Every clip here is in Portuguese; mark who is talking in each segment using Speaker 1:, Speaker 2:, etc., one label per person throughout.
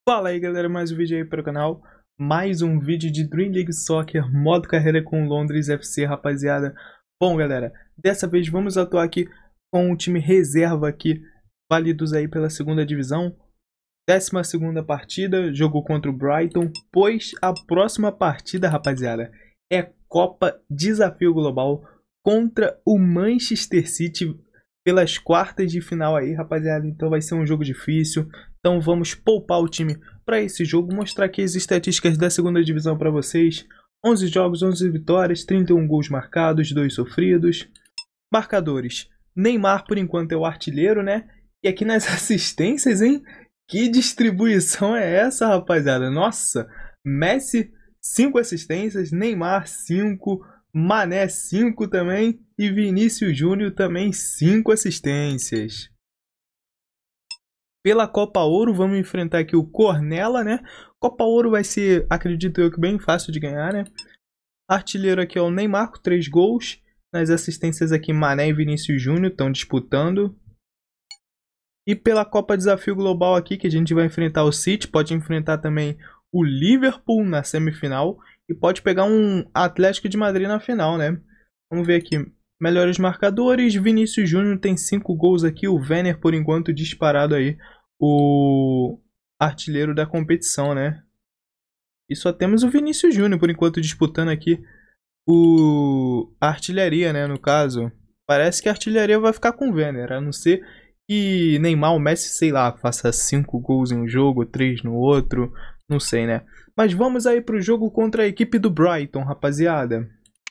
Speaker 1: Fala aí galera, mais um vídeo aí para o canal. Mais um vídeo de Dream League Soccer, modo carreira com Londres FC, rapaziada. Bom galera, dessa vez vamos atuar aqui com o time reserva aqui, válidos aí pela segunda divisão. 12ª partida, jogo contra o Brighton, pois a próxima partida, rapaziada, é Copa Desafio Global contra o Manchester City pelas quartas de final aí, rapaziada. Então vai ser um jogo difícil. Então vamos poupar o time para esse jogo, mostrar aqui as estatísticas da segunda divisão para vocês. 11 jogos, 11 vitórias, 31 gols marcados, 2 sofridos. Marcadores: Neymar por enquanto é o artilheiro, né? E aqui nas assistências, hein? Que distribuição é essa, rapaziada? Nossa, Messi 5 assistências, Neymar 5, Mané 5 também e Vinícius Júnior também 5 assistências. Pela Copa Ouro, vamos enfrentar aqui o Cornella, né? Copa Ouro vai ser, acredito eu, que bem fácil de ganhar, né? Artilheiro aqui é o Neymar com 3 gols. Nas assistências aqui, Mané e Vinícius Júnior estão disputando. E pela Copa Desafio Global aqui, que a gente vai enfrentar o City, pode enfrentar também o Liverpool na semifinal. E pode pegar um Atlético de Madrid na final, né? Vamos ver aqui. Melhores marcadores, Vinícius Júnior tem 5 gols aqui. O Werner, por enquanto, disparado aí. O artilheiro da competição, né? E só temos o Vinícius Júnior, por enquanto, disputando aqui a artilharia, né? No caso, parece que a artilharia vai ficar com o Werner, a não ser que Neymar, o Messi, sei lá, faça 5 gols em um jogo, 3 no outro, não sei, né? Mas vamos aí pro jogo contra a equipe do Brighton, rapaziada.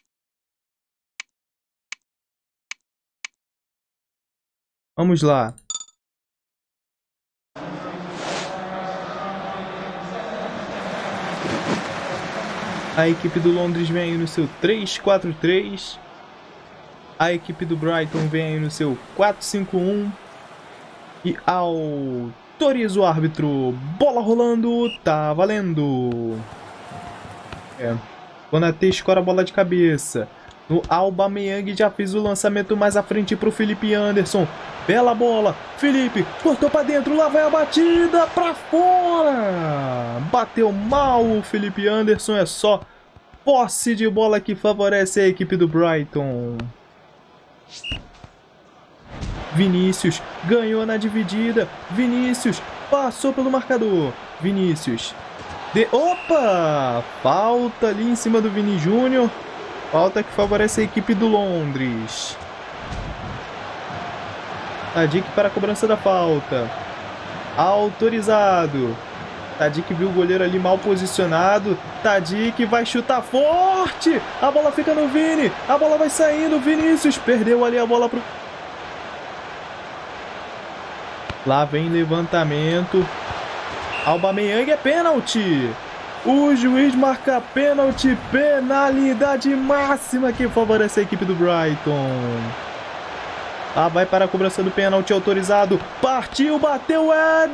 Speaker 1: Vamos lá. A equipe do Londres vem aí no seu 3-4-3. A equipe do Brighton vem aí no seu 4-5-1. E autoriza o árbitro. Bola rolando, tá valendo. Konaté escora a bola de cabeça. No Aubameyang já fez o lançamento mais à frente para o Felipe Anderson. Bela bola. Felipe cortou para dentro. Lá vai a batida para fora. Bateu mal o Felipe Anderson. É só posse de bola que favorece a equipe do Brighton. Vinícius ganhou na dividida. Vinícius passou pelo marcador. Vinícius. Opa! Falta ali em cima do Vini Júnior. Falta que favorece a equipe do Londres. Tadic para a cobrança da falta. Autorizado. Tadic viu o goleiro ali mal posicionado. Tadic vai chutar forte. A bola fica no Vini. A bola vai saindo. Vinícius perdeu ali a bola pro... Lá vem levantamento. Aubameyang, é pênalti. O juiz marca pênalti. Penalidade máxima que favorece a equipe do Brighton. Vai para a cobrança do pênalti autorizado. Partiu, bateu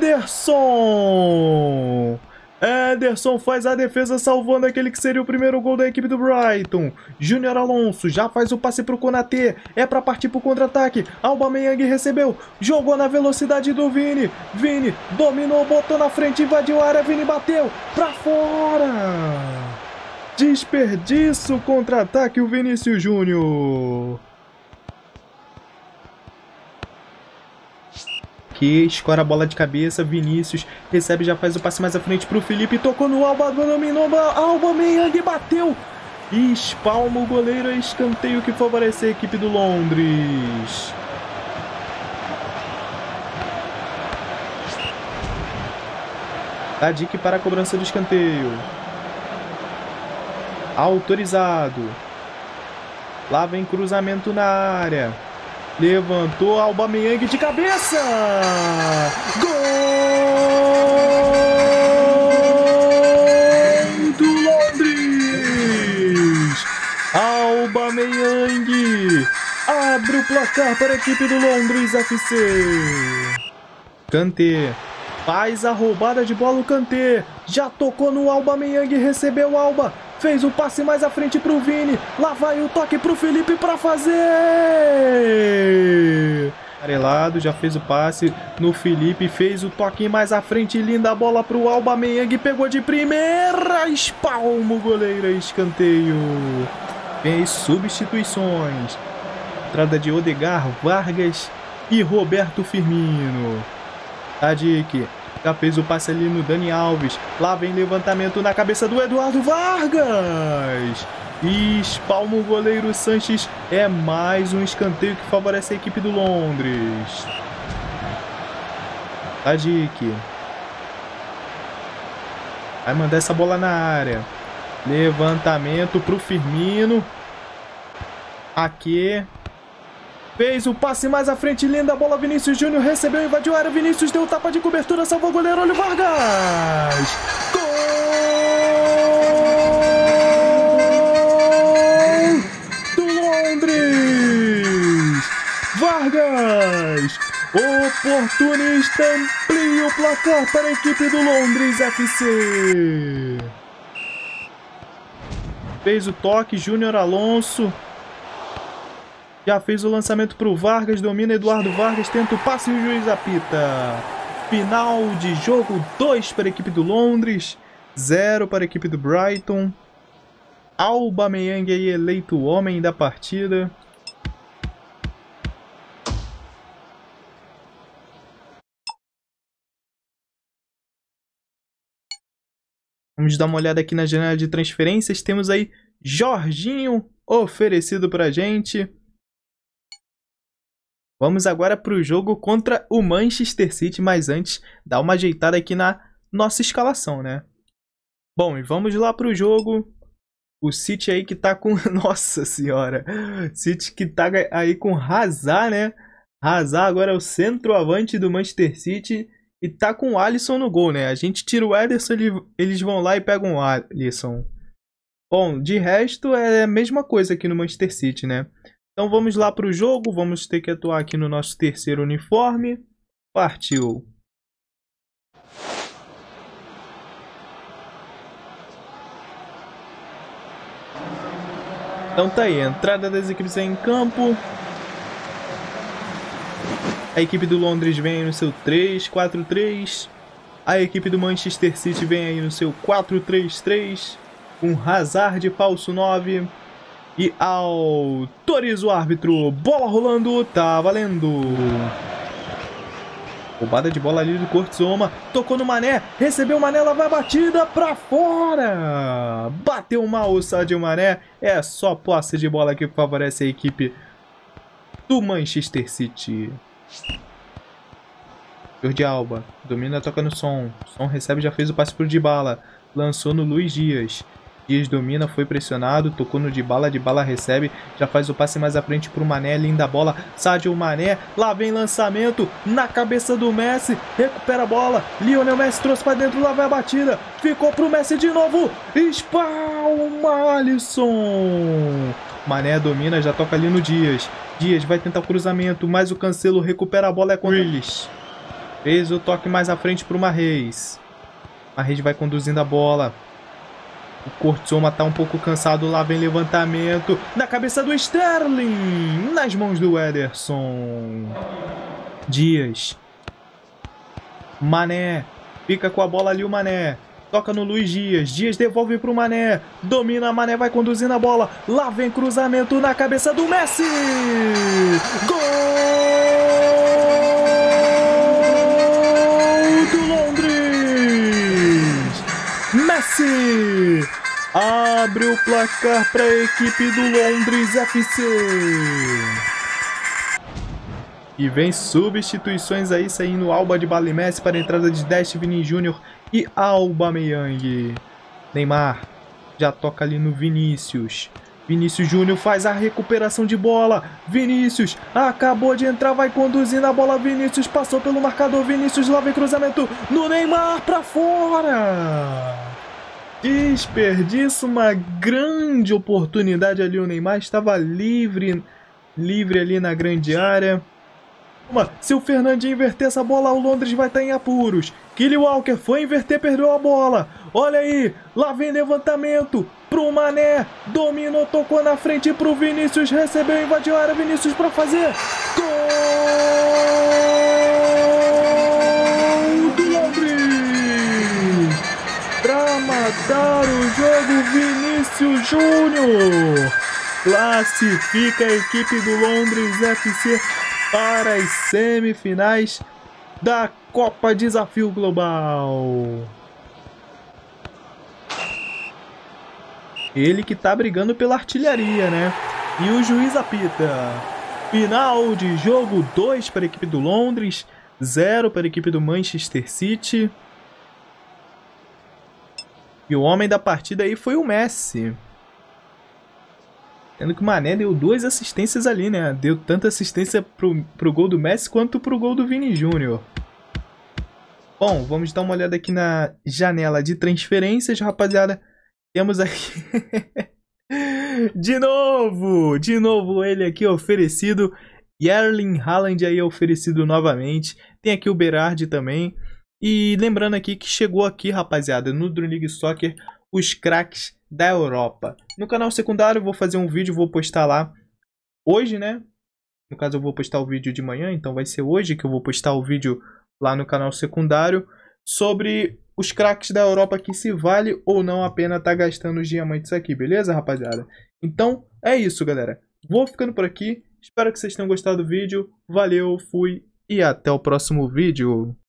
Speaker 1: Ederson. Ederson faz a defesa, salvando aquele que seria o primeiro gol da equipe do Brighton. Júnior Alonso já faz o passe para o Konaté. É para partir para o contra-ataque. Aubameyang recebeu. Jogou na velocidade do Vini. Vini dominou, botou na frente, invadiu a área. Vini bateu para fora. Desperdício, contra-ataque o Vinícius Júnior. Que escora a bola de cabeça, Vinícius recebe, já faz o passe mais à frente para o Felipe, tocou no Alba, dominou, Aubameyang bateu, espalma o goleiro, escanteio que favorece a equipe do Londres. Tadic para a cobrança do escanteio, autorizado, lá vem cruzamento na área. Levantou Aubameyang de cabeça! Gol do Londres! Aubameyang abre o placar para a equipe do Londres FC. Kanté faz a roubada de bola, o Kanté já tocou no Aubameyang, recebeu o Alba. Fez o passe mais à frente para o Vini. Lá vai o toque para o Felipe para fazer. Amarelado, já fez o passe no Felipe, fez o toque mais à frente, linda bola para o Aubameyang, pegou de primeira, espalma o goleiro, escanteio. Vem as substituições. Entrada de Odegar, Vargas e Roberto Firmino. Tadic já fez o passe ali no Dani Alves. Lá vem levantamento na cabeça do Eduardo Vargas. E espalma o goleiro Sanches. É mais um escanteio que favorece a equipe do Londres. Tadic vai mandar essa bola na área. Levantamento para o Firmino. Aqui. Fez o passe mais à frente, linda bola, Vinícius Júnior recebeu, invadiu a área, Vinícius deu tapa de cobertura, salvou o goleiro, olha o Vargas! Gol do Londres! Vargas! Oportunista, amplia o placar para a equipe do Londres FC. Fez o toque, Júnior Alonso. Já fez o lançamento para o Vargas, domina Eduardo Vargas, tenta o passe e o juiz apita. Final de jogo, 2 para a equipe do Londres, 0 para a equipe do Brighton. Aubameyang aí eleito o homem da partida. Vamos dar uma olhada aqui na janela de transferências. Temos aí Jorginho oferecido para a gente. Vamos agora para o jogo contra o Manchester City, mas antes, dá uma ajeitada aqui na nossa escalação, né? Bom, e vamos lá para o jogo. O City aí que tá com... Nossa senhora! City que tá aí com Hazard, né? Hazard agora é o centroavante do Manchester City e tá com o Alisson no gol, né? A gente tira o Ederson, eles vão lá e pegam o Alisson. Bom, de resto é a mesma coisa aqui no Manchester City, né? Então vamos lá para o jogo, vamos ter que atuar aqui no nosso terceiro uniforme. Partiu! Então tá aí, a entrada das equipes aí em campo. A equipe do Londres vem aí no seu 3-4-3. A equipe do Manchester City vem aí no seu 4-3-3. Com Hazard de falso 9. E autoriza o árbitro. Bola rolando, tá valendo. Roubada de bola ali do Cortzoma. Tocou no Mané, recebeu o Mané, lá vai a batida pra fora. Bateu mal o Sadio Mané. É só posse de bola que favorece a equipe do Manchester City. Jordi Alba domina, toca no Son. Son recebe, já fez o passe pro Dybala. Lançou no Luiz Dias. Dias domina, foi pressionado, tocou no Dybala, Dybala recebe, já faz o passe mais à frente pro Mané, linda bola, Sadio Mané, lá vem lançamento, na cabeça do Messi, recupera a bola, Lionel Messi trouxe para dentro, lá vai a batida, ficou pro Messi de novo, espalma Alisson, Mané domina, já toca ali no Dias, Dias vai tentar o cruzamento, mas o Cancelo recupera a bola, é com Grealish, fez o toque mais à frente pro Mahrez, Mahrez vai conduzindo a bola. O Cortzoma tá um pouco cansado, lá vem levantamento, na cabeça do Sterling, nas mãos do Ederson. Dias. Mané, fica com a bola ali o Mané, toca no Luiz Dias, Dias devolve pro Mané, domina, Mané vai conduzindo a bola, lá vem cruzamento na cabeça do Messi. Gol do Londres! Messi abre o placar para a equipe do Londres FC. E vem substituições aí, saindo Alba, Dybala e Messi para a entrada de Dest, Vini Júnior e Aubameyang. Neymar já toca ali no Vinícius. Vinícius Júnior faz a recuperação de bola. Vinícius acabou de entrar, vai conduzindo a bola. Vinícius passou pelo marcador. Vinícius lá vem cruzamento no Neymar para fora. Desperdiça uma grande oportunidade ali. O Neymar estava livre ali na grande área. Se o Fernandinho inverter essa bola, o Londres vai estar em apuros. Kyle Walker foi inverter, perdeu a bola. Olha aí, lá vem levantamento pro Mané. Dominou, tocou na frente pro Vinícius, recebeu, invadiu a área. Vinícius para fazer gol! matar o jogo, Vinícius Júnior classifica a equipe do Londres FC para as semifinais da Copa Desafio Global. Ele que tá brigando pela artilharia, né? E o juiz apita. Final de jogo, 2 para a equipe do Londres, 0 para a equipe do Manchester City. E o homem da partida aí foi o Messi. Sendo que o Mané deu 2 assistências ali, né? Deu tanta assistência pro gol do Messi quanto pro gol do Vini Júnior. Bom, vamos dar uma olhada aqui na janela de transferências, rapaziada. Temos aqui... de novo ele aqui oferecido. Erling Haaland aí oferecido novamente. Tem aqui o Berardi também. E lembrando aqui que chegou aqui, rapaziada, no Dream League Soccer, os craques da Europa. No canal secundário eu vou fazer um vídeo, vou postar lá hoje, né? No caso eu vou postar o vídeo de manhã, então vai ser hoje que eu vou postar o vídeo lá no canal secundário sobre os craques da Europa, que se vale ou não a pena estar gastando os diamantes aqui, beleza, rapaziada? Então é isso, galera. Vou ficando por aqui. Espero que vocês tenham gostado do vídeo. Valeu, fui e até o próximo vídeo.